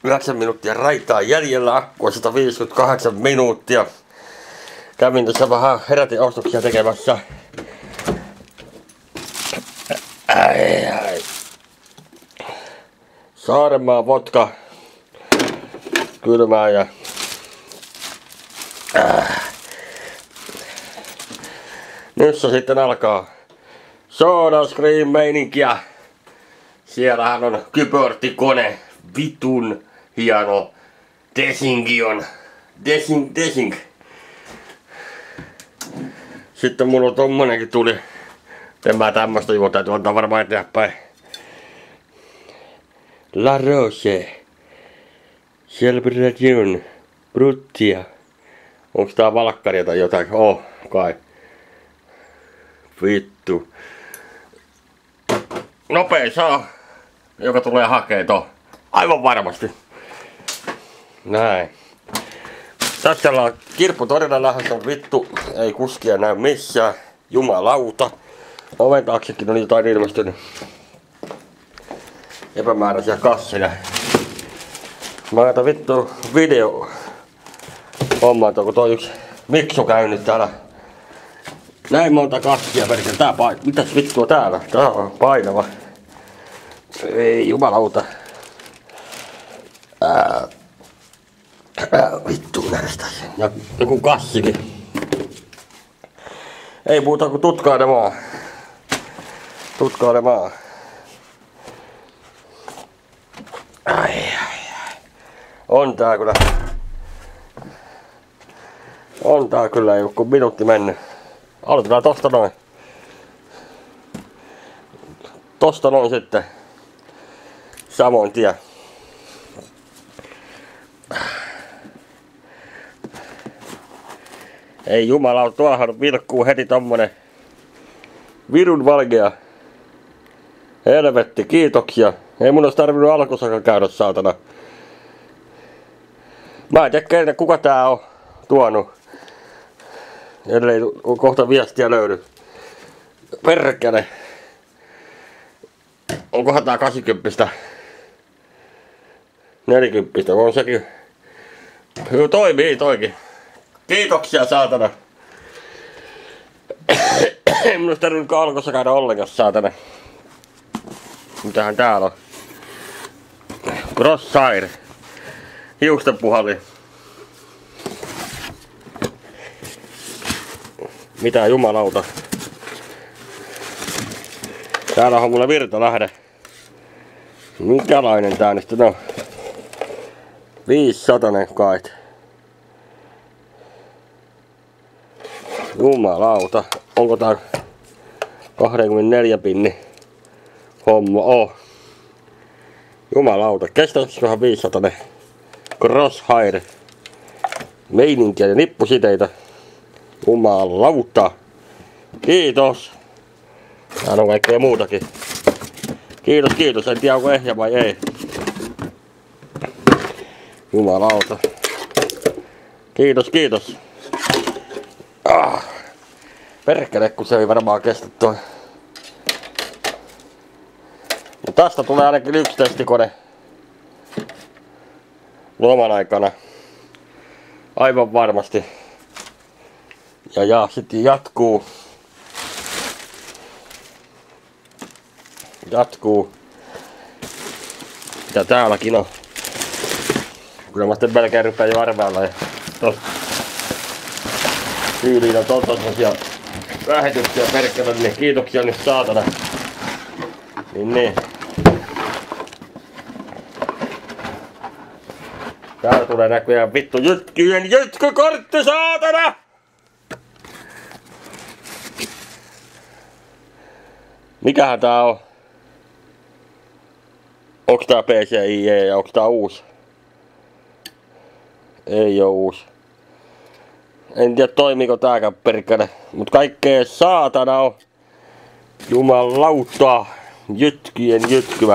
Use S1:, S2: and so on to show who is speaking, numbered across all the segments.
S1: 9 minuuttia raitaa jäljellä, akkua 158 minuuttia. Kävin tässä vähän herätinostoksia tekemässä. Saarenmaan vodka kylmää ja nyt se sitten alkaa SodaStream meininkiä. Siellähän on kypörtikone, vitun hieno Desingion. Desing. Sitten mulla tommonenkin tuli. En mä tämmöstä juo, täytyy antaa varmaan eteenpäin. La Roche. Celebration. Bruttia. Onks tää valkkaria tai jotain? Oh, kai. Vittu. Nopein saa, joka tulee hakee ton. Aivan varmasti. Näin. Tässä ollaan kirpputorilla lähdössä, vittu. Ei kuskia näy missään. Jumalauta. Oven taaksekin on jotain ilmestynyt. Epämääräisiä kasseja. Mä laitan vittu video hommaa, kun toi yksi Miksu käynyt täällä. Näin monta kassia perkele. Tää mitäs vittua täällä? Tää on painava. Ei jumalauta. Vittu näistä. Ja joku kassikin. Ei muuta kuin tutkailemaan. Ai. On tää kyllä joku minuutti mennyt. Aloitetaan tosta noin. Tosta noin sitten. Samoin tie. Ei jumalauta, tuollahan vilkkuu heti tommonen virun valkea. Helvetti, kiitoksia. Ei mun ois tarvinnut alkusakaan käydä, saatana. Mä en tiedä kuka tää on tuonut. Ellei kohta viestiä löydy. Perkele. Onkohan tää 80? 40, on sekin. Toimii toikin. Kiitoksia, saatana. Ei mun ois tarvinnut alkossa käydä ollenkaan, saatana. Mitähän täällä on? Crosshair. Hiustenpuhallin. Mitä jumalauta. Täällä on mulla virtalähde. Minkälainen tää nyt on? 500 kait. Jumalauta. Onko tää 24 pinni homma? Oh. Jumalauta. Kestäisiköhän 500 Crosshair. Meininkiä ja nippusiteitä. Jumalauta. Kiitos. Täällä on kaikkea muutakin. Kiitos. En tiedä onko ehjä vai ei. Jumalauta. Kiitos. Perkele, kun se ei varmaan kestä toi. Mutta tästä tulee ainakin yksi testikone. Loman aikana. Aivan varmasti. Ja sitten jatkuu. Mitä täälläkin on. Kyllä mä sitten melkein ryppään jo arvailla. Ja tosta tyyliin on tommosia lähetyksiä perkele, niin kiitoksia nyt saatana. Niin. Täällä tulee näköjään vittu jytkykortti, saatana! Mikähän tää on? Onks tää PCIe ja onks tää uusi? Ei oo uusi. En tiedä toimiiko tääkään perkele. Mut kaikkea saatana on. Jumalauta. Jytkyvä.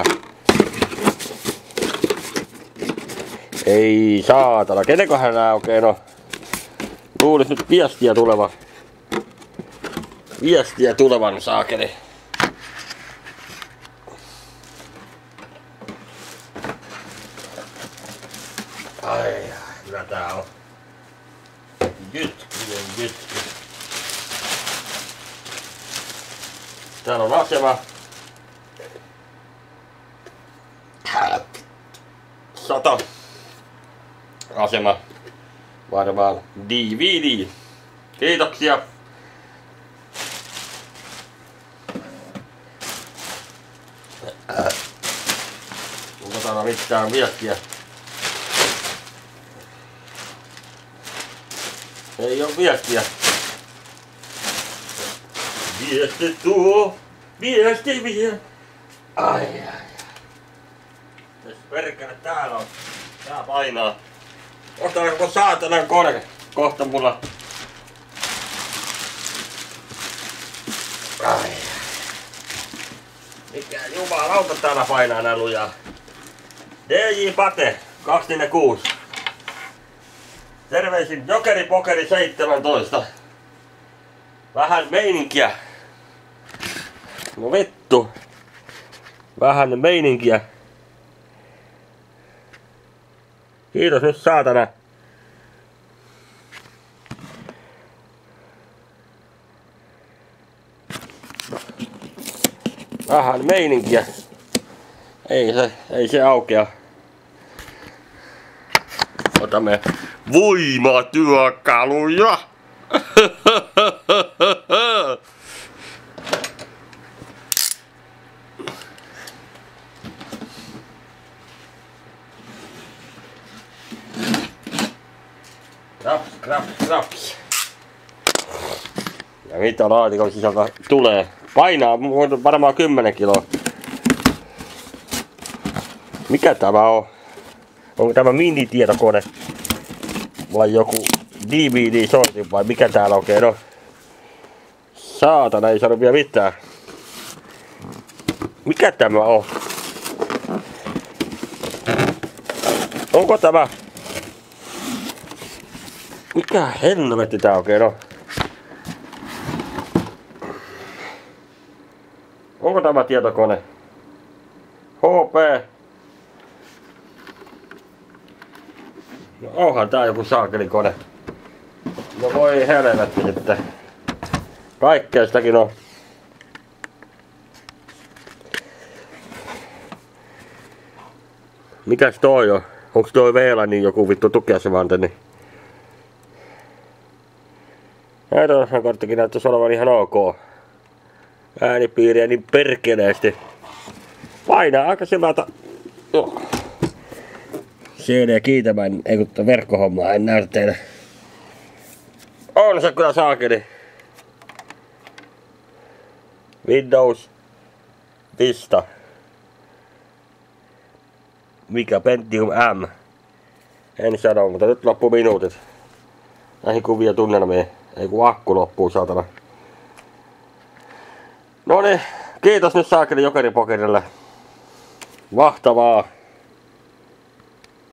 S1: Ei saatana. Kenenkohan nää oikein on? Luulis nyt viestiä tulevan saakeli. Ai, kyllä tää on jytky. Täällä on asema. 100 asema. Varmaan DVD. Kiitoksia. Onko täällä mitään viestiä? Ei oo viestiä. Viesti tuo. Viesti vie. Ai. Mitäs perkele täällä on? Tää painaa. Ottaa joku saatanan kone. Kohta mulla. Ai. Mikä jumalauta täällä painaa nää lujaa. DJ Pate 246. Terveisin Jokeripokeri 17. Vähän meininkiä. No vittu. Vähän meininkiä. Kiitos nyt saatana. Vähän meininkiä. Ei se aukea. Otamme voimatyökaluja. Kraps. Ja mitä laatikon sisältä tulee? Painaa varmaan 10 kiloa. Mikä tämä on? Onko tämä minitietokone? Vai joku DVD-sortin vai mikä täällä oikein on? Saatana, ei saanut vielä mitään. Mikä tämä on? Onko tämä? Mikä helvetti tää oikein on? Onko tämä tietokone? HP. No onhan tää joku saakelikone. No voi helvetti sitten. Kaikkea sitäkin on. Mikäs toi on? Onks toi vielä niin joku vittu tukiasemantenni? Äänenkorttikin näyttäisi olevan ihan ok. Äänipiiriä niin perkeleesti. Painaa aika syvältä. CD kiitämään, ei kun verkkohommaa, en näytä teille. On se kyllä saakeli. Windows Vista. Mikä Pentium M. En sano, mutta nyt loppuu minuutit. Näihin kuvia tunnelmiin. Ei kun akku loppuu saatana. Noniin, kiitos nyt saakeli Jokeripokerille. Mahtavaa.